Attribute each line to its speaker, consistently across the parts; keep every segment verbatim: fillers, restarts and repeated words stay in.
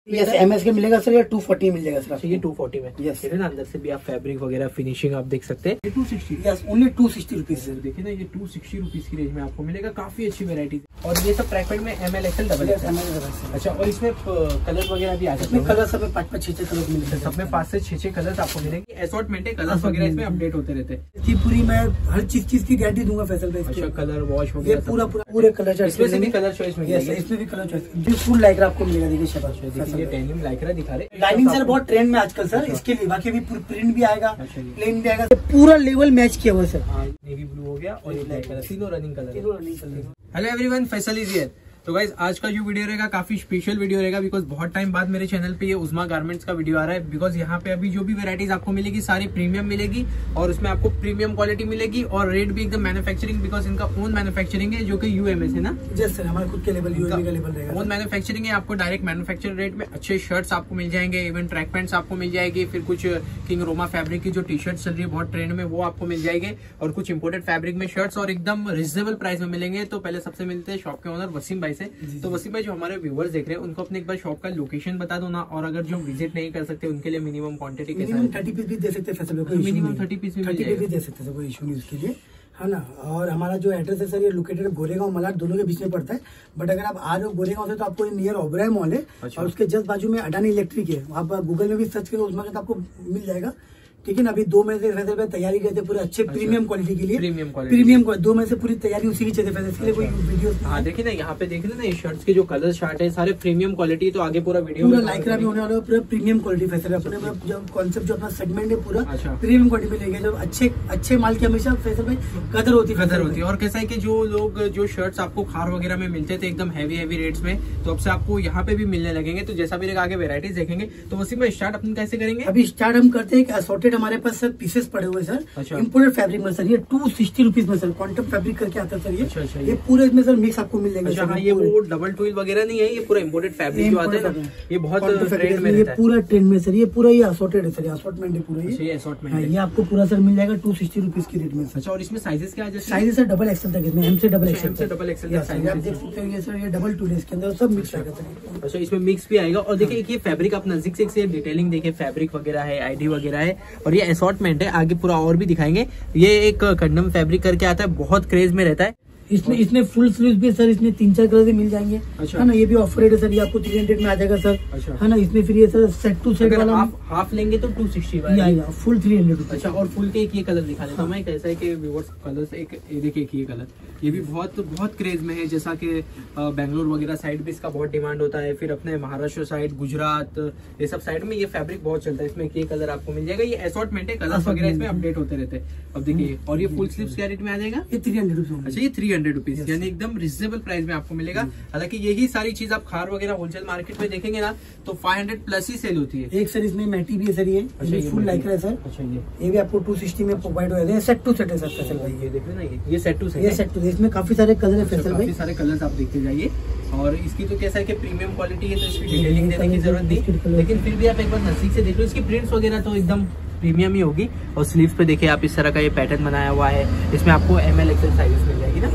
Speaker 1: Yes MS के मिलेगा sir, ये टू फोर्टी मिल जाएगा सर।
Speaker 2: ये टू फोर्टी में
Speaker 1: यस
Speaker 2: ना, अंदर से भी आप फैब्रिक वगैरह फिनिशिंग आप देख सकते हैं।
Speaker 1: Two sixty yes only two sixty rupees
Speaker 2: देखिए ना, ये टू सिक्सटी रुपीज की रेंज में आपको मिलेगा। काफी अच्छी वेरायटी और ये सब ट्रैक में M L XL double XL. अच्छा, और इसमें कलर वगैरह भी आ जाते हैं।
Speaker 1: कलर सब में पाँच पाँच छह छह कलर मिलेंगे,
Speaker 2: सब में पाँच से छह छह कलर आपको मिलेंगे। असॉर्टमेंट है, कलर वगैरह इसमें अपडेट होते रहते हैं।
Speaker 1: इसकी पूरी मैं हर चीज चीज की गारंटी दूंगा फैसल भाई।
Speaker 2: अच्छा, कलर वॉश
Speaker 1: ये पूरा पूरा पूरे कलर चॉइस,
Speaker 2: इसमें भी कलर चॉइस मिलेगा,
Speaker 1: इसमें भी कलर चॉइस फुल लाइक्रा आपको मिलेगा। देखिए शबाश,
Speaker 2: ये डेनिम लाइक्रा दिखा रहे।
Speaker 1: लाइनिंग सर बहुत ट्रेंड में आजकल सर, इसके लिए बाकी भी प्रिंट भी आएगा, प्लेन भी आएगा, पूरा लेवल मैच किया हुआ सर।
Speaker 2: नेवी ब्लू हो गया और ये ब्लैक कलर, तीनों रनिंग कलर।
Speaker 1: तीनों running colour.
Speaker 2: Hello everyone, Faisal is here. तो गाइज आज का जो वीडियो रहेगा काफी स्पेशल वीडियो रहेगा, बिकॉज बहुत टाइम बाद मेरे चैनल पे ये उज़मा गारमेंट्स का वीडियो आ रहा है। बिकॉज यहाँ पे अभी जो भी वेराइटीज आपको मिलेगी सारी प्रीमियम मिलेगी और उसमें आपको प्रीमियम क्वालिटी मिलेगी और रेट भी एकदम मैन्युफैक्चरिंग, बिकॉज इनका ओन मैन्युफैक्चरिंग है जो कि यूएमएस है ना।
Speaker 1: यस सर, हमारे खुद के लेवल यूएमए का लेवल रहेगा।
Speaker 2: ओन मैन्युफैक्चरिंग है, आपको डायरेक्ट मैन्युफैक्चर रेट में अच्छे शर्ट्स आपको मिल जाएंगे, इवन ट्रैक पैंट्स आपको मिल जाएगी, फिर कुछ किंग रोमा फैब्रिक की जो टी शर्ट चल रही है बहुत ट्रेंड में वो आपको मिल जाएंगे, और कुछ इंपोर्टेड फैब्रिक में शर्ट्स और एकदम रिजनेबल प्राइस में मिलेंगे। तो पहले सबसे मिलते हैं शॉप के ओनर वसीम भाई से। तो वसीम भाई, जो हमारे व्यूअर्स देख रहे हैं उनको अपने एक बार शॉप का लोकेशन बता दो ना, और अगर जो विजिट नहीं कर सकते उनके लिए मिनिमम क्वांटिटी कैसा है?
Speaker 1: थर्टी पीस भी दे सकते हैं,
Speaker 2: मिनिमम थर्टी पीस भी
Speaker 1: दे सकते हैं, कोई इशू नहीं उसके लिए, है ना। और हमारा जो एड्रेस है सर, ये लोकेटेड गोरेगांव मलाड दोनों के बीच में पड़ता है। बट अगर आप आ रहे हो गोरेगांव से तो आपको नियर ओबराय मॉल है। अच्छा। और उसके जस्ट बाजू में अडानी इलेक्ट्रिक है, आप गूगल में भी सर्च करें उसमें तो आपको मिल जाएगा। ठीक है ना। अभी दो महीने से फैसल तैयारी करते पूरे अच्छे अच्छा। प्रीमियम क्वालिटी के लिए, प्रीमियम क्वालिटी प्रीमियम दो महीने से पूरी तैयारी उसी की चलती फैसल के लिए। कोई वीडियो
Speaker 2: हाँ देखिए ना, यहाँ पे देख रहे ना, ये शर्ट्स के जो कलर चार्ट है सारे प्रीमियम क्वालिटी। तो आगे पूरा वीडियो
Speaker 1: पूरा लाइक्रा भी होने वाला है, पूरा प्रीमियम क्वालिटी फैसल अपने जो कॉन्सेप्ट जो अपना सेगमेंट है पूरा प्रीमियम क्वालिटी में लेंगे। जब अच्छे अच्छे माल की हमेशा फैसल भाई कदर होती है, कदर होती है। और कैसा है कि जो लोग जो शर्ट्स आपको खार वगैरह में मिलते थे एकदम हैवी हैवी रेट्स में, तो अब से आपको यहाँ पे भी मिलने लगेंगे। तो जैसा भी आगे वेराइटीज देखेंगे। तो वैसे में स्टार्ट अपन कैसे करेंगे? अभी स्टार्ट हम करते हैं असॉर्टेड हमारे पास सर पीसेस पड़े हुए सर। अच्छा। इंपोर्टेड फैब्रिक में सर, ये टू सिक्सटी रुपीज में सर क्वांटम फैब्रिक करके आता है सर। ये अच्छा, अच्छा, ये पूरे इसमें सर मिक्स आपको मिल जाएगा।
Speaker 2: अच्छा, हाँ, ये वो डबल टूल वगैरह नहीं है, ये पूरा इंपोर्टेड फैब्रिक जो आता है ना, ये बहुत ट्रेंड में रहता है।
Speaker 1: पूरा ट्रेंड में सर, ये पूरा ये असॉर्टेड है सर, असॉर्टमेंट है पूरा ये असॉर्टमेंट है। ये आपको पूरा सर मिल जाएगा टू सिक्सटी रुपीज की रेट में। अच्छा, और इसमें साइजेस क्या आ जाते हैं? साइजेस सर डबल एक्सएल तक, इसमें एम से डबल एक्सएल से डबल एक्सएल आप देख सकते हो। ये सर ये डबल टूल है, इसके अंदर सब मिक्स आएगा सर।
Speaker 2: अच्छा, इसमें मिक्स भी आएगा। और देखिए ये फैब्रिक आप नजदीक से डिटेलिंग देखिए, फैब्रिक वगैरह है, आईडी वगैरह है, और ये असॉर्टमेंट है। आगे पूरा और भी दिखाएंगे। ये एक कंडम फैब्रिक करके आता है, बहुत क्रेज में रहता है।
Speaker 1: इसमें इसमें फुल स्लीव भी सर, इसमें तीन चार कलर से मिल जाएंगे। अच्छा। है ना, ये भी ऑफर रेट है सर, ये आपको थ्री हंड्रेड में आ जाएगा सर। अच्छा। है ना, इसमें फिर ये सर सेट टू सेट वाला
Speaker 2: आप हाफ लेंगे तो टू सिक्सटी
Speaker 1: आएगा, फुल थ्री हंड्रेड।
Speaker 2: अच्छा, और फुल के एक ये कलर दिखा देता हूँ मैं, कैसा है कि व्यूअर्स कलर से एक देखिए ये कलर, ये भी बहुत बहुत क्रेज में है। जैसा कि बेंगलोर वगैरह साइड भी इसका बहुत डिमांड होता है, फिर अपने महाराष्ट्र साइड, गुजरात, ये सब साइड में ये फैब्रिक बहुत चलता है। इसमें ये कलर आपको मिल जाएगा, ये असॉर्टमेंट है, कलर वगैरह इसमें अपडेट होते रहते हैं। अब देखिए, और ये फुल स्लीव्स क्या रेट में आ जाएगा?
Speaker 1: ये थ्री हंड्रेड रुपीज।
Speaker 2: अच्छा, ये थ्री हंड्रेड रुपीज यानी एकदम रिजनेबल प्राइस में आपको मिलेगा। हालांकि यही सारी चीज आप खार वगैरह होलसेल मार्केट में देखेंगे ना तो फाइव हंड्रेड प्लस ही सेल होती है।
Speaker 1: एक सर इसमें मैटी भी है सर, ये फुल लाइक्रा है सर। अच्छा, ये ये भी आपको टू सिक्सटी में प्रोवाइड हो जाएगा। सेट टू सेट है सर फैसल भाई, ये देख रहे ना, ये सेट टू सेट, ये सेट टू। इसमें काफी सारे कलर है फैसल भाई,
Speaker 2: सारे कलर्स आप देखते जाइए। और इसकी तो कैसा है कि प्रीमियम क्वालिटी है, तो इसकी डिटेलिंग देने की जरूरत नहीं, लेकिन फिर भी आप एक बार नजदीक से देख लो, इसकी प्रिंट्स वगैरह तो एकदम प्रीमियम ही होगी। और स्लीव्स पे देखिए आप इस तरह का ये पैटर्न बनाया हुआ है, इसमें आपको एम एल एक्सएल साइज मिल जाएगी ना।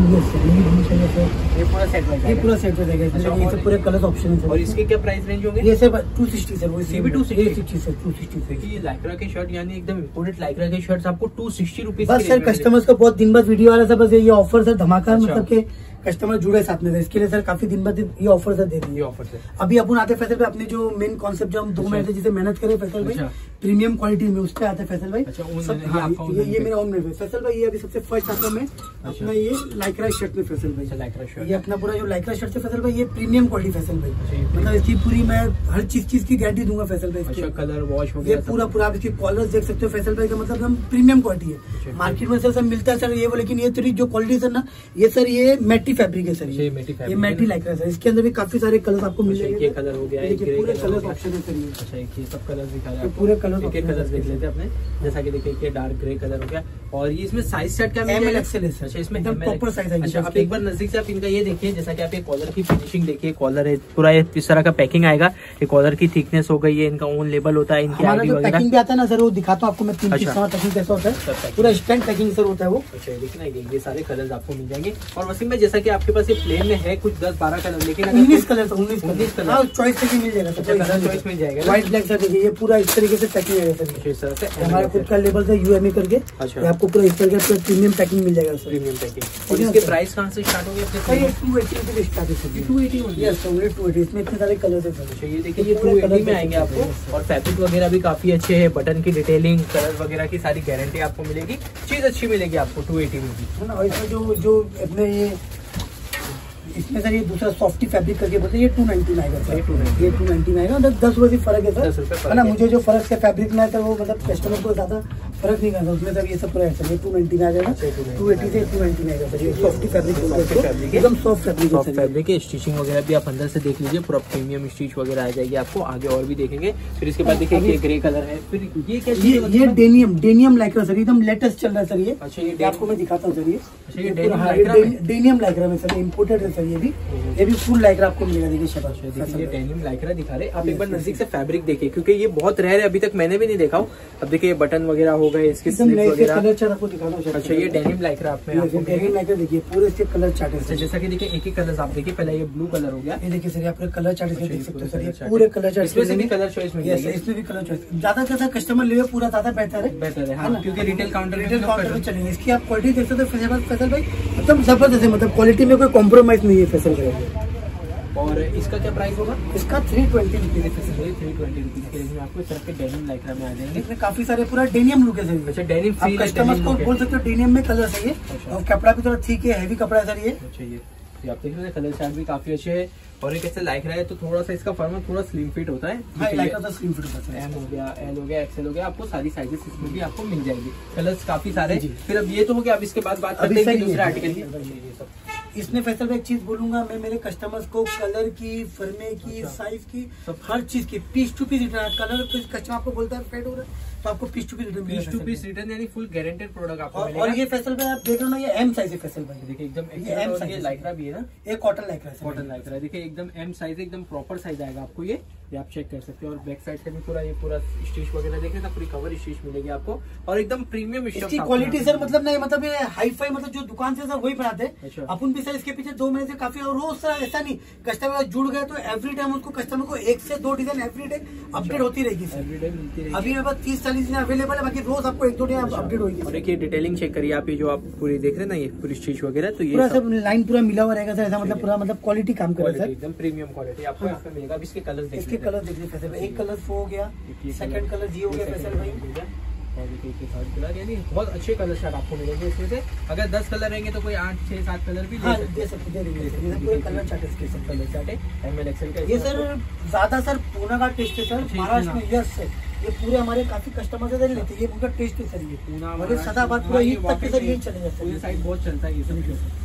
Speaker 2: ये पूरा सेट में, ये पूरा सेट में जाएगा। ये सब पूरे कलर ऑप्शन है। और इसके क्या प्राइस रेंज होंगे?
Speaker 1: ये सर टू सिक्सटी सर, वो
Speaker 2: ये भी two sixty
Speaker 1: sir, two sixty.
Speaker 2: देखिए ये लाइक्रा के शर्ट यानी एकदम इम्पोर्टेड लाइक्रा के शर्ट्स आपको टू सिक्सटी रुपीज।
Speaker 1: बस सर कस्टमर्स को बहुत दिन बाद वीडियो आ रहा था, बस ये ऑफर सर धमाका, मतलब के कस्टमर जुड़े साथ में, इसके लिए सर काफी दिन बाद ये ऑफर सर दे दिए। ऑफर सर अभी अपन आते फैसल भाई अपने जो मेन कॉन्सेप्ट जो हम दो महीने से जिसे मेहनत करें फैसल भाई, प्रीमियम क्वालिटी में उस पे आते फैसल भाई। ये ये मेरा ओन में फैसल भाई, ये अभी सबसे फर्स्ट आता मैं अपना ये लाइक्रा शर्ट में फैसल भाई, लाइक्रा शर्ट, ये अपना पूरा जो लाइक्रा शर्ट से फैसल भाई, ये प्रीमियम क्वालिटी फैसल भाई, मतलब इसकी पूरी मैं हर चीज चीज की गारंटी दूंगा फैसल भाई। कलर वॉश हो गया, ये पूरा पूरा आप इसकी कॉलर्स देख सकते हो फैसल भाई का, मतलब हम प्रीमियम क्वालिटी है। मार्केट में सर सब मिलता है सर ये वो, लेकिन ये थोड़ी जो क्वालिटी सर ना, ये सर ये मैटी फैब्रिक है सर, ये मैटी लाइक्रा सर। इसके अंदर भी काफी सारे कलर आपको मिल जाएंगे। ये कलर हो गया, पूरे कलर ऑप्शन है सर, ये अच्छा ये सब कलर दिखा रहे हैं, पूरे कलर
Speaker 2: एक एक कलर देख लेते हैं अपने, जैसा कि देखिए ये डार्क ग्रे कलर हो गया और ये इसमें साइज सेट क्या
Speaker 1: एम एल एक्सेल है।
Speaker 2: अच्छा इसमें
Speaker 1: प्रॉपर साइज है।
Speaker 2: अच्छा आप एक बार नजदीक से आप इनका ये देखिए, जैसा कि आप ये कॉलर की फिनिशिंग देखिए, कॉलर है पूरा इस तरह का पैकिंग आएगा, ये कॉलर की थिकनेस हो गई है, इनका ओन लेबल होता है, इनकी आईडी वगैरह पैकिंग
Speaker 1: भी आता है ना सर, वो दिखाता हूँ आपको मैं तीन पीस पैकिंग कैसा होता है, पूरा स्टैंड पैकिंग सर होता है वो।
Speaker 2: अच्छा देखना ये सारे कलर आपको मिल जाएंगे। और वसीम में जैसा कि आपके पास ये प्लेन में है कुछ दस बारह कलर, लेकिन
Speaker 1: उन्नीस कलर उन्नीस उन्नीस कलर चॉइस से मिल जाएगा,
Speaker 2: चॉइस मिल जाएगा।
Speaker 1: व्हाइट ब्लैक सर देखिए ये पूरा इस तरीके से पैकिंग है सर, इस तरह से हमारा खुद का लेबल है यूएमए करके। अच्छा आपको पूरा इस तरह का प्रीमियम पैकिंग मिल जाएगा सर, प्रीमियम पैकिंग। और इसके प्राइस कहां से स्टार्ट होंगे अपने? ये टू एटी से स्टार्ट है सर, टू एटी होगी। यस ओनली टू एटी, इसमें इतने सारे कलर्स हैं सर।
Speaker 2: ये देखिए ये टू एटी में आएंगे आपको, और फैब्रिक वगैरह भी काफी अच्छे हैं, बटन की डिटेलिंग, कलर वगैरह की सारी गारंटी आपको मिलेगी, चीज अच्छी मिलेगी आपको टू एटी में भी
Speaker 1: है ना। और इसमें जो जो अपने ये इसमें सर ये दूसरा सॉफ्टी फैब्रिक करके बोलते हैं, ये टू नाइनटी में आएगा सर, ये टू नाइनटी में आएगा, दस रुपए फर्क है सर, है ना। मुझे जो फर्क है फैब्रिक में है वो मतलब कस्टमर को ज्यादा फर्क नहीं करता उसमें सर, ये सब पूरा है सर, ये टू नाइनटी में आ जाएगा, टू एटी से टू नाइनटी में आएगा सर। ये सॉफ्टी फैब्रिक एकदम सॉफ्ट फैब्रिक है,
Speaker 2: फैब्रिक है। स्टिचिंग वगैरह भी आप अंदर से देख लीजिए, पूरा प्रीमियम स्टिच वगैरह आ जाएगी आपको, आगे और भी देखेंगे। फिर इसके बाद देखिए ये ग्रे कलर है, फिर ये क्या
Speaker 1: ये ये डेनियम डेनियम लाइक्रा सर, एकदम लेटेस्ट चल रहा है सर ये।
Speaker 2: अच्छा ये
Speaker 1: आपको मैं दिखाता हूँ सर, ये
Speaker 2: डेनिम
Speaker 1: लाइक्रा में सर, इम्पोर्टेड है सर, ये भी ये भी फुल लाइक्रा आपको मिलेगा। देखिए शबाश,
Speaker 2: देखिए ये डेनिम लाइक्रा दिखा रहे, आप एक बार नजदीक से फैब्रिक देखिए, क्योंकि ये बहुत रेयर है, अभी तक मैंने भी नहीं देखा हूँ। अब देखिए बटन वगैरह हो गए, इसके स्लीव्स वगैरह।
Speaker 1: आपको दिखाना है।
Speaker 2: अच्छा ये डेनिम लाइक्रा आप में आपको
Speaker 1: डेनिम लाइक्रा देखिए पूरे इसके कलर चार्ट है।
Speaker 2: जैसा कि देखिए एक एक कलर आप देखिए, पहले ये ब्लू कलर हो गया,
Speaker 1: ये देखिए सर, आप कलर चार्ट इसमें देख सकते हो सर, ये पूरे कलर चार्ट,
Speaker 2: इसमें भी कलर चॉइस मिल जाएगी,
Speaker 1: इसमें भी कलर चॉइस ज्यादा से ज्यादा कस्टमर ले पूरा ज्यादा बेहतर है,
Speaker 2: बेहतर है हाँ, क्योंकि रिटेल काउंटर
Speaker 1: रिटेल काउंटर में चलेंगे। इसकी आप क्वालिटी देख सकते हो फैसल भाई, एकदम जबरदस्त है, मतलब क्वालिटी में कोई कॉम्प्रोमाइज नहीं है फैसल भाई।
Speaker 2: और इसका क्या प्राइस होगा?
Speaker 1: इसका थ्री ट्वेंटी रुपीज है,
Speaker 2: थ्री ट्वेंटी रुपीज के रेंज में आपको इस तरह के डेनिम लाइक्रा में आ जाएंगे।
Speaker 1: इसमें काफी सारे पूरा डेनियम लुक है सर।
Speaker 2: अच्छा डेनिम
Speaker 1: आप कस्टमर्स को बोल सकते हो डेनियम में कलर है ये, और कपड़ा भी थोड़ा ठीक है, हैवी कपड़ा है सर ये।
Speaker 2: अच्छा ये आप देख रहे हैं कलर चार्ट भी काफी अच्छे है, और एक ऐसे लाइक रहा है तो थोड़ा सा इसका फॉर्मेट थोड़ा स्लिम फिट होता है,
Speaker 1: स्लिम फिट होता है,
Speaker 2: एम हो गया, एल हो गया, एक्सएल हो गया, आपको सारी साइजेस इसमें भी आपको मिल जाएगी, कलर्स काफी सारे। फिर अब ये तो हो गया, अब इसके बाद बात करते हैं दूसरे आर्टिकल की।
Speaker 1: इसमें फैसल भाई एक चीज बोलूंगा मैं, मेरे कस्टमर्स को कलर की, फर्मे की, साइज की, हर चीज की piece to piece return. Colour customer आपको बोलता है फेड हो रहा है तो आपको piece to piece return,
Speaker 2: piece to piece return यानी फुल गारंटेड प्रोडक्ट आपको मिलेगा।
Speaker 1: और ये फैसल भाई आप देख रहे हो ना, ये एम साइज है फैसल भाई, देखिए एकदम
Speaker 2: एम साइज, लाइक्रा भी है ना,
Speaker 1: ये कॉटन लाइक्रा है,
Speaker 2: कॉटन लाइक्रा है, देखिए एकदम एम साइज, एकदम प्रॉपर साइज आएगा आपको ये ये आप चेक कर सकते हैं। और बैक साइड से भी पूरा ये पूरा स्टिच वगैरह देखें तो पूरी कवर स्टिच मिलेगी आपको, और एकदम प्रीमियम
Speaker 1: इसकी क्वालिटी सर, मतलब नहीं मतलब ये हाई फाई, मतलब जो दुकान से सर वही बनाते हैं। अच्छा। अपन भी सर इसके पीछे दो महीने से काफी, और रोज सर ऐसा नहीं कस्टमर जुड़ गए तो एवरी टाइम उसको कस्टमर को एक से दो डिजाइन एवरी डे अपडेट होती रहेगी सर, एवरी डे मिलती रहेगी। अभी मेरे पास तीस चालीस दिन अवेलेबल है, बाकी रोज आपको एक दो डिजाइन अपडेट होगी।
Speaker 2: और देखिए डिटेलिंग चेक करिए आप, ये जो आप पूरी देख रहे हैं ना, ये पूरी स्टिच वगैरह, तो ये
Speaker 1: पूरा सब लाइन पूरा मिला हुआ रहेगा सर, ऐसा मतलब पूरा मतलब क्वालिटी काम करेगा सर,
Speaker 2: एकदम प्रीमियम क्वालिटी आपको यहाँ पे मिलेगा। अब इसके कलर देखिए,
Speaker 1: इसके कलर देखिए, एक कलर हो गया, सेकंड कलर जी हो गया फैसल भाई,
Speaker 2: और देखिए थर्ड कलर, यानी बहुत अच्छे कलर शायद आपको मिलेंगे इसमें से। अगर दस कलर रहेंगे तो कोई आठ छह सात कलर भी
Speaker 1: हाँ, दे सकते हैं, पूरे कलर चार्ट इसके सब
Speaker 2: कलर चार्ट है, एम एल एक्सएल का।
Speaker 1: ये सर ज्यादा सर पूना का टेस्ट है सर, महाराष्ट्र में। यस सर, ये पूरे हमारे काफी कस्टमर से लेते हैं, ये उनका टेस्ट है सर, ये पूना और सदाबाद पूरा ईद तक के सर यही चले जाते हैं,
Speaker 2: साइड बहुत चलता है ये सब।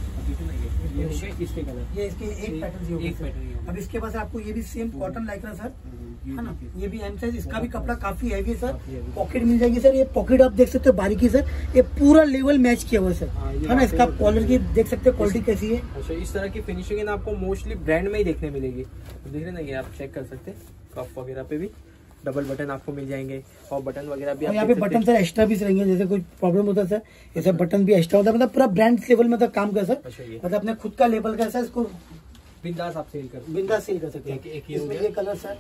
Speaker 2: ये इसके कलर,
Speaker 1: ये इसके एक पैटर्न, एक पैटर्न। अब इसके पास आपको ये भी सेम कॉटन लाइक्रा सर, है ना, ये भी एम साइज, इसका भी कपड़ा काफी हैवी है सर, पॉकेट मिल जाएगी सर, ये पॉकेट आप देख सकते हो बारीकी सर, ये पूरा लेवल मैच किया हुआ सर, है ना। इसका कॉलर की देख सकते हो क्वालिटी कैसी है।
Speaker 2: अच्छा इस तरह की फिनिशिंग है ना आपको मोस्टली ब्रांड में ही देखने मिलेगी, देख रहे ना, ये आप चेक कर सकते हैं, कफ वगैरह पे भी डबल बटन आपको मिल जाएंगे, और बटन वगैरह भी
Speaker 1: यहाँ पे बटन सर एक्स्ट्रा भी रहेंगे, जैसे कोई प्रॉब्लम होता है सर, जैसे बटन भी एक्स्ट्रा होता है, मतलब पूरा ब्रांड लेवल में काम कर सर, मतलब अपने खुद का लेवल का सर, इसको
Speaker 2: बिंदास आप सेल कर
Speaker 1: बिंदास सेल कर सकते हैं। एक ये, ये colour sir,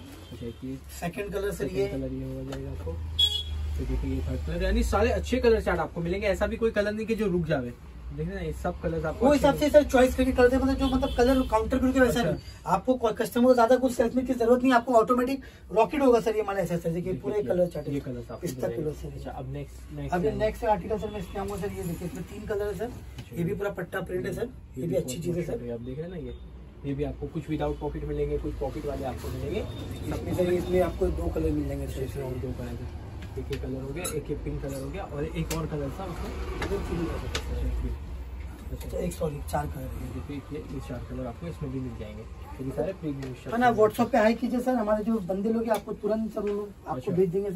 Speaker 1: second colour sir, ये
Speaker 2: कलर ये हो जाएगा आपको, तो देखिए ये थर्ड कलर, यानी सारे अच्छे कलर चार्ट आपको मिलेंगे, ऐसा भी कोई कलर नहीं कि जो रुक जावे, देखिए ना ये सब कलर आपको
Speaker 1: वो हिसाब से सर चॉइस करके करते हैं, मतलब जो मतलब कलर काउंटर करके वैसा नहीं, आपको कस्टमर को ज्यादा कुछ सेल्फ में की जरूरत नहीं, आपको ऑटोमेटिक रॉकेट होगा सर, ये माला ऐसा सर, देखिए पूरे कलर चार्ट, ये कलर इस तक कलर सर।
Speaker 2: अब नेक्स्ट
Speaker 1: अब नेक्स्ट आर्टिकल सर मैं इसमें आऊंगा सर, ये देखिए इसमें तीन कलर है सर, ये भी पूरा पट्टा प्रिंट है सर, ये भी अच्छी चीज है सर।
Speaker 2: आप देख रहे हैं ना, ये ये भी आपको कुछ विदाउट पॉकेट मिलेंगे, कुछ पॉकेट वाले आपको मिलेंगे,
Speaker 1: सबके सर इसमें आपको दो कलर मिल जाएंगे सर, इसमें
Speaker 2: और दो कलर, एक ये कलर हो गया, एक ये पिंक कलर हो गया, और एक और कलर था उसमें,
Speaker 1: अच्छा एक सॉरी चार कलर,
Speaker 2: देखिए ये चार कलर आपको इसमें भी मिल जाएंगे, ये सारे प्रीमियम
Speaker 1: है ना। व्हाट्सएप पे हाई कीजिए सर, हमारे जो बंदे लोग आपको तुरंत सर वो आपको भेज देंगे सर,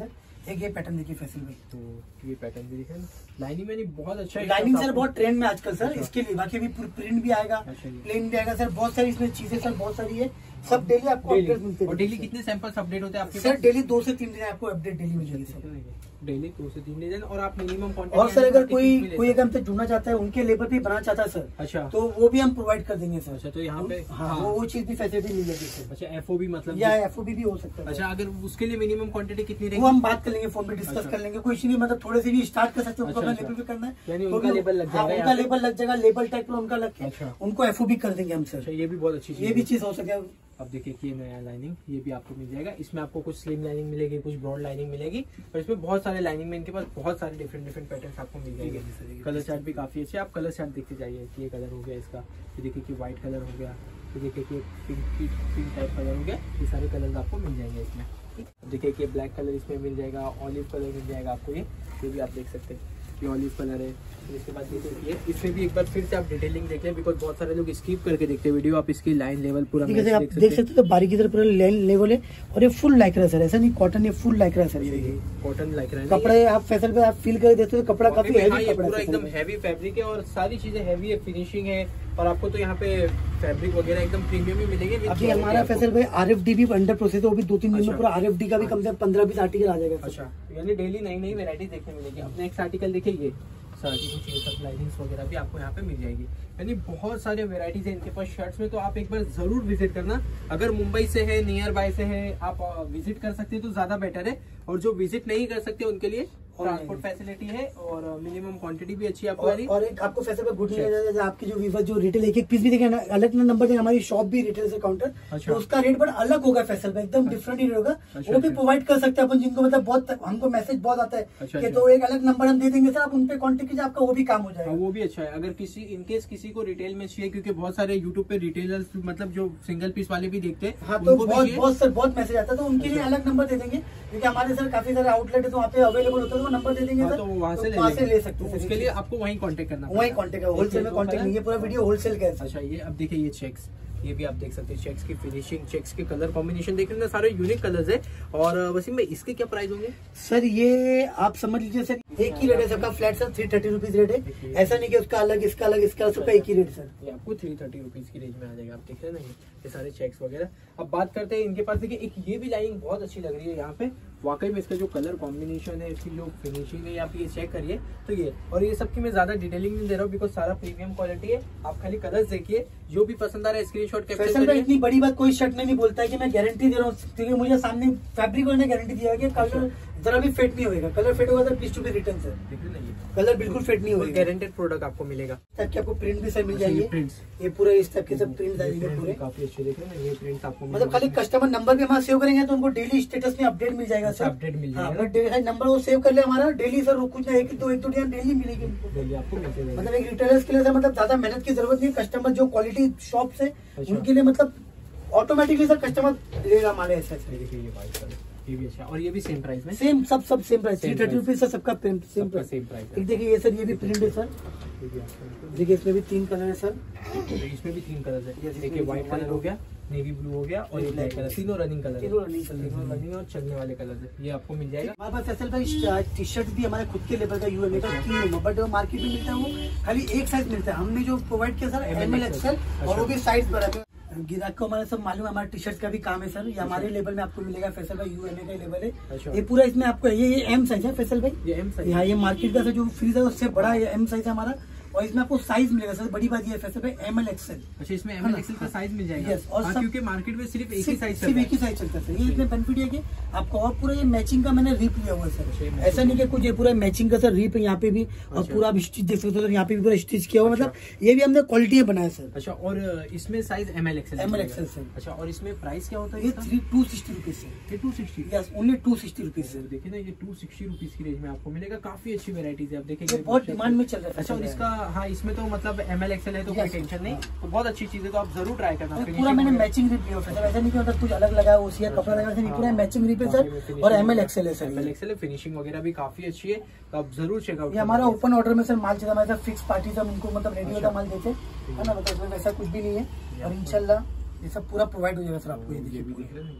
Speaker 1: एक ये पैटर्न देखिए फैसल भाई,
Speaker 2: तो ये पैटर्न भी दिखे, लाइनिंग में बहुत अच्छा है।
Speaker 1: लाइनिंग सर बहुत ट्रेंड में आजकल सर, इसके लिए बाकी अभी प्रिंट भी आएगा, प्लेन भी आएगा सर, बहुत सारी इसमें चीजें सर बहुत सारी है, सब डेली आपको अपडेट मिलते हैं।
Speaker 2: और डेली कितने सैंपल्स अपडेट होते हैं आपके
Speaker 1: सर? डेली दो से तीन दिन आपको अपडेट डेली मिलेगी सर,
Speaker 2: डेली दो से तीन दिन। और आप मिनिमम क्वांटिटी,
Speaker 1: और सर अगर कोई कोई अगर हमसे जुड़ना चाहता है, उनके लेबर भी बनाना चाहता है सर,
Speaker 2: अच्छा,
Speaker 1: तो वो भी हम प्रोवाइड कर देंगे सर।
Speaker 2: अच्छा, तो यहाँ पे
Speaker 1: हाँ, वो वो चीज भी फैसिलिटी मिल जाएगी सर।
Speaker 2: अच्छा, एफओबी मतलब,
Speaker 1: या एफओबी भी हो सकता है।
Speaker 2: अच्छा, अगर उसके लिए मिनिमम क्वांटिटी कितनी रहेगी
Speaker 1: वो हम बात कर लेंगे, फोन पे डिस्कस कर लेंगे, कोई इश्यू नहीं, मतलब थोड़े से भी स्टार्ट कर सकते हैं, उनको लेबल भी करना है,
Speaker 2: उनका लेबल लग जाएगा,
Speaker 1: उनका लेबल लग जाएगा, लेबल टैग उनका लग के उनको एफओबी कर देंगे हम सर।
Speaker 2: ये भी बहुत अच्छी चीज,
Speaker 1: ये भी चीज हो सके।
Speaker 2: अब देखिए कि नया लाइनिंग ये भी आपको मिल जाएगा, इसमें आपको कुछ स्लिम लाइनिंग मिलेगी, कुछ ब्रॉड लाइनिंग मिलेगी, और इसमें बहुत सारे लाइनिंग में इनके पास बहुत सारे डिफरेंट डिफरेंट पैटर्न्स आपको मिल जाएंगे। कलर चार्ट भी काफी अच्छे, आप कलर चार्ट देखते जाइए कि ये कलर हो गया इसका, ये देखिए कि व्हाइट कलर हो गया, ये देखिए कि पिंक पिंक टाइप कलर हो गया, ये सारे कलर आपको मिल जाएंगे इसमें। देखिए कि ब्लैक कलर इसमें मिल जाएगा, ऑलिव कलर मिल जाएगा आपको, ये ये भी आप देख सकते हैं, ये ऑलिव कलर है। फिर इसके बाद देखिए इसमें भी एक बार फिर से आप डिटेलिंग देख लें, बिकॉज बहुत सारे लोग स्किप करके देखते हैं वीडियो, आप इसकी लाइन लेवल पूरा
Speaker 1: देख सकते हैं, देख सकते हैं बारीकी तरह पूरा लाइन लेवल है, और ये फुल लाइक्रा सर, ऐसा नहीं कॉटन, ये फुल लाइक्रा सर, ये देखिए
Speaker 2: कॉटन लाइक्रा है।
Speaker 1: कपड़े आप फैसल पे आप फील कर देते हो, कपड़ा काफी हैवी कपड़ा,
Speaker 2: पूरा एकदम हैवी फैब्रिक है, और सारी चीजें हैवी है, फिनिशिंग है, और आपको तो यहाँ पे फैब्रिक वगैरह एकदम प्रीमियम ही मिलेंगे।
Speaker 1: अभी हमारा फैसल भाई आरएफडी भी अंडर प्रोसेस है, वो भी दो तीन दिन में पूरा आरएफडी का भी कम से कम पंद्रह बीस आर्टिकल आ जाएगा।
Speaker 2: अच्छा, यानी डेली नई नई वेरायटी देखने मिलेगी। अब नेक्स्ट आर्टिकल देखिए, ये सारी कुछ ये सब लाइनिंग्स वगैरह भी आपको यहाँ पे मिल जाएगी, यानी बहुत सारे वेराइटीज है इनके पास शर्ट्स में, तो आप एक बार जरूर विजिट करना। अगर मुंबई से है, नियर बाय से है, आप विजिट कर सकते हैं तो ज्यादा बेटर है, और जो विजिट नहीं कर सकते उनके लिए ट्रांसपोर्ट फैसिलिटी है, और मिनिमम क्वांटिटी भी अच्छी है आपको।
Speaker 1: और, और एक आपको फैसल पे गुड न्यूज़ है, आपके जो व्यूअर्स जो रिटेल एक एक पीस भी देखें अलग नंबर देंगे, हमारी शॉप भी रिटेल से काउंटर, तो उसका रेट बड़ा अलग होगा फैसल पे, एकदम डिफरेंट ही होगा, वो भी प्रोवाइड कर सकते हैं अपन, जिनको मतलब बहुत हमको मैसेज बहुत आता है कि तो एक अलग नंबर हम दे देंगे सर, आप उन पे कॉन्टेक्ट कीजिए, आपका वो भी काम हो जाएगा।
Speaker 2: वो भी अच्छा है, अगर किसी इनकेस किसी को रिटेल में चाहिए, क्योंकि बहुत सारे यूट्यूब पे रिटेलर्स मतलब जो सिंगल पीस वाले भी देखते हैं,
Speaker 1: हाँ, तो बहुत बहुत सर बहुत मैसेज आता है, तो उनके लिए अलग नंबर दे देंगे, क्योंकि हमारे सर काफी सारे आउटलेट है, तो वहाँ पे अवेलेबल होता है, तो नंबर दे देंगे सर, वहाँ से
Speaker 2: तो
Speaker 1: ले, ले सकते हैं।
Speaker 2: उसके लिए आपको वहीं कांटेक्ट करना,
Speaker 1: वहीं कांटेक्ट है, होलसेल में कांटेक्ट नहीं है, पूरा वीडियो होलसेल का है।
Speaker 2: अच्छा, ये अब देखिए ये चेक्स, ये भी आप देख सकते हैं, चेक्स की फिनिशिंग, चेक्स के कलर कॉम्बिनेशन देख रहे हैं, सारे यूनिक कलर्स है। और वसीम भाई इसके क्या प्राइस होंगे?
Speaker 1: सर ये आप समझ लीजिए सर, एक ही रेट है सबका, flat sir three thirty rupees rate है, ऐसा नहीं कि उसका अलग इसका अलग इसका सबका एक ही रेट सर,
Speaker 2: ये आपको थ्री थर्टी रुपीज की रेंज में आ जाएगा। आप देख रहे हैं ना ये सारे चेक्स वगैरह। अब बात करते हैं इनके पास, देखिए एक ये भी लाइनिंग बहुत अच्छी लग रही है यहाँ पे, वाकई में इसका जो कलर कॉम्बिनेशन है, इसकी जो फिनिशिंग है, आप ये चेक करिए। तो ये और ये सबकी मैं ज्यादा डिटेलिंग नहीं दे रहा हूँ, बिकॉज सारा प्रीमियम क्वालिटी है, आप खाली कलर्स देखिए, जो भी पसंद आ रहा है स्क्रीनशॉट कैप्चर करिए।
Speaker 1: इतनी बड़ी बात कोई शर्ट में नहीं बोलता है कि मैं गारंटी दे रहा हूँ, क्योंकि मुझे सामने फैब्रिक वाले ने गारंटी दिया है कि कलर जरा भी फिट नहीं होगा, कलर फिट होगा तो please to be return sir, colour बिल्कुल फिट नहीं होगा,
Speaker 2: गारंटेड प्रोडक्ट आपको मिलेगा।
Speaker 1: ताकि आपको प्रिंट भी सर मिल जाएगी, ये पूरा इस टाइप के सब प्रिंट आएंगे पूरे,
Speaker 2: काफी अच्छे देख रहे हैं ये प्रिंट आपको,
Speaker 1: मतलब खाली कस्टमर नंबर भी हमारा सेव करेंगे तो उनको डेली स्टेटस में अपडेट मिल जाएगा सर,
Speaker 2: अपडेट मिल जाएगा,
Speaker 1: नंबर वो सेव कर ले हमारा, डेली सर कुछ ना एक दो एक दो डेली मिलेगी
Speaker 2: डेली आपको,
Speaker 1: मतलब एक रिटेलर्स के लिए सर मतलब ज्यादा मेहनत की जरूरत नहीं, कस्टमर जो क्वालिटी शॉप से उनके लिए मतलब ऑटोमेटिकली सर कस्टमर लेगा हमारे ऐसा।
Speaker 2: देखिए ये वाइट कलर, ये भी अच्छा, और ये भी सेम प्राइस में,
Speaker 1: सेम सब सब same price, three thirty rupees sir सबका सेम
Speaker 2: सेम प्राइस।
Speaker 1: देखिए ये सर ये भी प्रिंट है सर, देखिए इसमें भी तीन कलर है सर,
Speaker 2: इसमें भी तीन कलर है, देखिए व्हाइट कलर हो गया, नेवी ब्लू हो गया, और ये ब्लैक कलर, तीनों रनिंग कलर, तीनों रनिंग कलर रनिंग और चलने वाले कलर है, ये आपको मिल जाएगा।
Speaker 1: हमारे पास असल भाई टी शर्ट भी हमारे खुद के लेवल का यूएमए का तीन नंबर, बट मार्केट में मिलता है वो खाली एक साइज मिलता है, हमने जो प्रोवाइड किया सर एम एल एक्सएल, और वो भी साइज बड़ा गिराक को हमारा सब मालूम है, हमारे टी शर्ट का भी काम है सर, ये हमारे लेवल में आपको मिलेगा, फैसल भाई यूएमए का लेवल है, ये पूरा इसमें आपको ये ये एम साइज है फैसल भाई, ये एम साइज, हाँ ये मार्केट का सर जो फ्रीज है उससे बड़ा ये एम साइज है हमारा, और इसमें आपको साइज मिलेगा सर, बड़ी बात ये है फैसल भाई एम एल एक्सएल।
Speaker 2: अच्छा, इसमें एम एल एक्सएल का साइज मिल जाएगा,
Speaker 1: यस, और
Speaker 2: क्योंकि मार्केट में सिर्फ एक ही साइज
Speaker 1: सिर्फ एक ही साइज चलता है सर, ये इसमें बेनिफिट है कि आपको, और पूरा ये मैचिंग का मैंने रीप लिया हुआ है सर, ऐसा नहीं कि कुछ, ये पूरा मैचिंग का सर रीप है यहाँ पे भी, और पूरा स्टिच देख सकते हो यहाँ पे भी पूरा स्टिच किया हुआ, मतलब ये भी हमने क्वालिटी बनाया सर।
Speaker 2: अच्छा, और इसमें size M L XL,
Speaker 1: M L XL sir.
Speaker 2: अच्छा, और इसमें प्राइस क्या होता है?
Speaker 1: ये three two sixty rupees sir,
Speaker 2: ये two sixty,
Speaker 1: yes only two sixty rupees sir.
Speaker 2: देखिए ना, ये टू सिक्सटी रुपीज की रेंज में आपको मिलेगा, काफी अच्छी वेराइटीज है, आप देखेंगे
Speaker 1: बहुत डिमांड में चल रहा है।
Speaker 2: अच्छा, और इसका हाँ इसमें तो मतलब एम एल एक्सएल है तो कोई टेंशन नहीं, तो बहुत अच्छी चीज है, तो आप जरूर ट्राई करना।
Speaker 1: पूरा मैंने मैचिंग रिप लिया सर, ऐसा नहीं कि मतलब कुछ अलग लगा है उसी कपड़ा लगा, ऐसा नहीं, पूरा मैचिंग रिप है सर, और एम एल एक्सएल है सर,
Speaker 2: एम एल एक्सएल है, फिनिशिंग वगैरह भी काफी अच्छी है, तो आप जरूर चेकआउट।
Speaker 1: ये हमारा ओपन ऑर्डर में सर माल चलता है, हमारे साथ फिक्स पार्टी से उनको मतलब रेडी होता माल देते है ना, मतलब वैसा कुछ भी नहीं है, और इंशाल्लाह ये सब पूरा प्रोवाइड हो जाएगा सर आपको। ये देखिए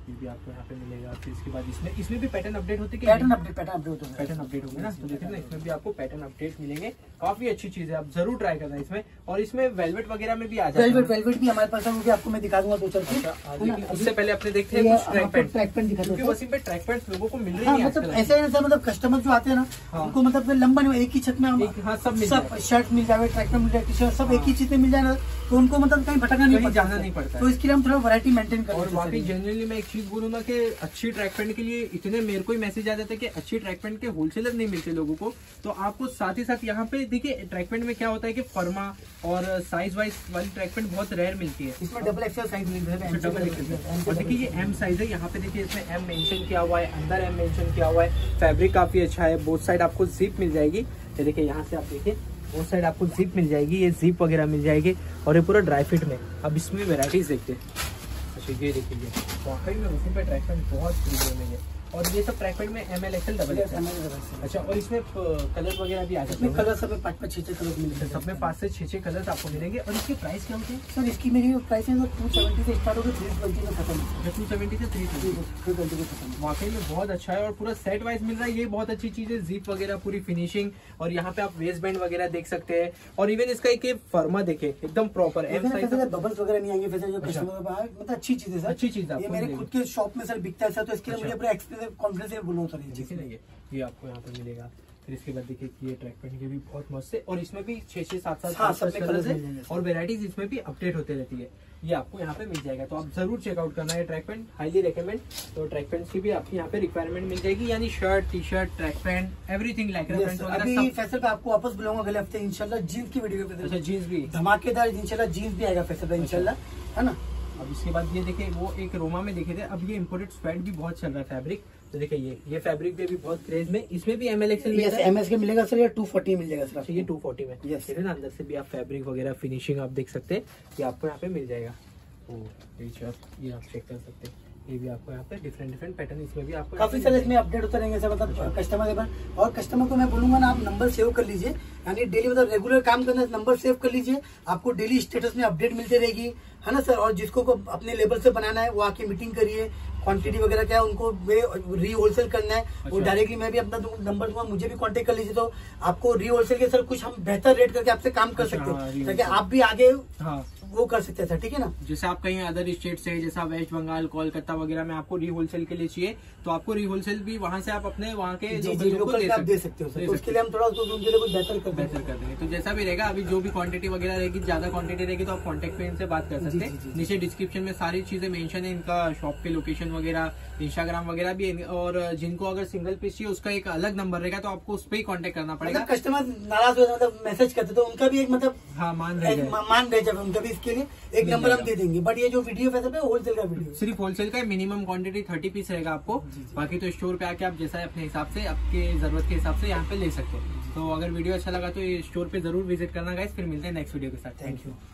Speaker 2: ये भी आपको यहाँ पे मिलेगा। फिर इसके बाद इसमें इसमें भी पैटर्न अपडेट होते हैं,
Speaker 1: पैटर्न अपडेट पैटर्न अपडेट होते हैं,
Speaker 2: पैटर्न अपडेट होंगे ना, तो देखिए ना इसमें भी आपको पैटर्न अपडेट मिलेंगे। काफी अच्छी चीज है, आप जरूर ट्राई करना इसमें। और इसमें वेलवेट वगैरह में भी आ जाता है,
Speaker 1: वेलवेट वेलवेट भी हमारे पास है, वो भी आपको मैं दिखा दूंगा दो चार पीस।
Speaker 2: उससे पहले अपने देखते हैं कुछ ट्रैक पैंट,
Speaker 1: ट्रैक पैंट दिखा
Speaker 2: क्योंकि वैसे पे ट्रैक पैंट लोगों को मिल रही है
Speaker 1: मतलब ऐसा है मतलब कस्टमर जो आते हैं ना उनको मतलब लंबा नहीं, एक ही छत में
Speaker 2: हाँ सब
Speaker 1: सब शर्ट मिल जाए, ट्रैक पैंट मिल जाए, टी शर्ट सब एक ही चीज में मिल जाए ना, तो उनको मतलब कहीं भटकना नहीं,
Speaker 2: जाना नहीं पड़ता।
Speaker 1: तो इसके लिए हम थोड़ा वैरायटी मेंटेन करते हैं।
Speaker 2: और बाकी जनरली मैं एक चीज बोलूँ ना कि अच्छी ट्रैक पैंट के लिए इतने मेरे को ही मैसेज आ जाता है कि अच्छी ट्रैक पैंट के होलसेलर नहीं मिलते लोगों को, तो आपको साथ ही साथ यहाँ पे देखिए ट्रैक पैंट में क्या होता है कि फर्मा और साइज वाइज वाली ट्रैक पैंट बहुत रेयर मिलती है।
Speaker 1: इसमें डबल एक्सएल साइज मिल रहा है,
Speaker 2: डबल एक्सएल। और देखिए ये एम साइज है, यहाँ पे देखिए इसमें एम मेंशन किया हुआ है, अंदर एम मेंशन किया हुआ है। फैब्रिक काफी अच्छा है, बोथ साइड आपको जिप मिल जाएगी। तो देखिए यहाँ से आप देखिए बोथ साइड आपको जिप मिल जाएगी, ये जिप वगैरह मिल जाएगी। और ये पूरा ड्राई फिट में। अब इसमें वेराइटीज देखते हैं। अच्छा ये देखिए वाकई में उसी पे ट्रैक पैंट बहुत प्रीमियम है। और ये सब ट्रैक पैंट में M L XL double XL. अच्छा और इसमें कलर वगैरह भी आ जाते हैं,
Speaker 1: कलर सब में पाँच पाँच छह छह कलर मिलते हैं,
Speaker 2: सब में पाँच से छह छह कलर आपको मिलेंगे। और इसके प्राइस क्या होते हैं
Speaker 1: सर? इसकी मेरी प्राइस है टू सेवेंटी से स्टार्ट होकर थ्री ट्वेंटी में खत्म है,
Speaker 2: टू सेवेंटी से थ्री
Speaker 1: थ्री ट्वेंटी में खत्म।
Speaker 2: वाकई में बहुत अच्छा है और पूरा सेट वाइज मिल रहा है, ये बहुत अच्छी चीज है। जीप वगैरह पूरी फिनिशिंग, और यहाँ पे आप वेस्ट बैंड वगैरह देख सकते हैं। और इवन इसका एक फर्मा देखे एकदम प्रॉपर एम साइज,
Speaker 1: बबल्स वगैरह नहीं आएंगे, फिर जो कस्टमर मतलब अच्छी चीज है सर,
Speaker 2: अच्छी चीज
Speaker 1: ये मेरे खुद के शॉप में सर बिकता है सर, तो इसके लिए मुझे पूरा एक्सपीरियंस कॉन्फिडेंस बोलूँ सर
Speaker 2: ये ये आपको यहाँ पे मिलेगा। फिर इसके बाद देखिए ये ट्रैक पैंट के भी बहुत मस्त है, और इसमें भी छह छह सात सात
Speaker 1: हाँ,
Speaker 2: सात कलर्स है, और वेराइटीज इसमें भी अपडेट होते रहती है। ये आपको यहाँ पे मिल जाएगा, तो आप जरूर चेकआउट करना है ट्रैक पैंट, हाईली रेकमेंड। तो ट्रैक पैंट की भी आपकी यहाँ पे रिक्वायरमेंट मिल जाएगी, यानी shirt, T shirt, track pant, everything like
Speaker 1: अभी फैसल पे आपको वापस बुलाऊंगा अगले हफ्ते इंशाल्लाह, जीन्स की वीडियो पे।
Speaker 2: अच्छा जीन्स भी
Speaker 1: धमाकेदार इंशाल्लाह जीन्स भी आएगा फैसल पे इंशाल्लाह, है ना।
Speaker 2: अब इसके बाद ये देखिए वो एक रोमा में देखे थे, अब ये इम्पोर्टेड स्वेट भी बहुत चल रहा है फैब्रिक। तो देखिए ये ये फैब्रिक पे भी बहुत क्रेज में, इसमें भी एमएल एक्सएल में
Speaker 1: एमएस के मिलेगा सर, ये टू फोर्टी मिल जाएगा सर।
Speaker 2: ये टू फोर्टी में
Speaker 1: यस
Speaker 2: ना, अंदर से भी आप फैब्रिक वगैरह फिनिशिंग आप देख सकते हैं, ये आपको यहाँ पे मिल जाएगा। ओ ये आप चेक कर सकते हैं, ये भी आपको यहाँ पे डिफरेंट डिफरेंट पैटर्न इसमें भी आपको
Speaker 1: काफी सारे इसमें अपडेट होते रहेंगे सर, मतलब कस्टमर के पास। और कस्टमर को मैं बोलूंगा ना, आप नंबर सेव कर लीजिए, यानी डेली मतलब रेगुलर काम करना, नंबर सेव कर लीजिए, आपको डेली स्टेटस में अपडेट मिलती रहेगी, है ना सर। और जिसको को अपने लेवल से बनाना है वो आके मीटिंग करिए, क्वांटिटी वगैरह क्या है उनको री होलसेल करना है। अच्छा। वो डायरेक्टली मैं भी अपना नंबर दूंगा, मुझे भी कांटेक्ट कर लीजिए, तो आपको री होलसेल के सर कुछ हम बेहतर रेट करके आपसे काम कर सकते हैं, ताकि आप भी आगे हाँ। वो कर सकते हैं सर, ठीक है ना।
Speaker 2: जैसे आप कहीं अदर स्टेट से, जैसा वेस्ट बंगाल, कोलकाता वगैरह में आपको री होलसेल के लिए चाहिए, तो आपको री होलसेल भी वहाँ से आप अपने वहाँ के
Speaker 1: लोकल आप दे सकते हो सर, तो उसके लिए हम थोड़ा उनके लिए कुछ बेहतर कर
Speaker 2: बेहतर कर देंगे। तो जैसा भी रहेगा, अभी जो भी क्वांटिटी वगैरह रहेगी, ज्यादा क्वांटिटी रहेगी, तो आप कॉन्टेक्ट पे इनसे बात कर सकते हैं। नीचे डिस्क्रिप्शन में सारी चीजें मेंशन है, इनका शॉप के लोकेशन वगैरह, इंस्टाग्राम वगैरह भी। और जिनको अगर सिंगल पीस चाहिए उसका एक अलग नंबर रहेगा, तो आपको उस पर ही कॉन्टेक्ट करना पड़ेगा।
Speaker 1: कस्टमर नाराज हो मतलब मैसेज करते, तो उनका भी एक मतलब
Speaker 2: हाँ मान रहे
Speaker 1: मान रहे जब उनका भी इसके लिए एक नंबर हम दे देंगे। बट ये जो वीडियो है होलसेल का वीडियो,
Speaker 2: सिर्फ होलसेल का मिनिमम क्वांटिटी थर्टी पीस रहेगा आपको, बाकी तो स्टोर पे आके आप जैसा अपने हिसाब से, आपके जरूरत के हिसाब से यहाँ पे ले सकते हैं। तो अगर वीडियो अच्छा लगा तो ये स्टोर पे जरूर विजिट करना गाइस। फिर मिलते हैं नेक्स्ट वीडियो के साथ। Thank you.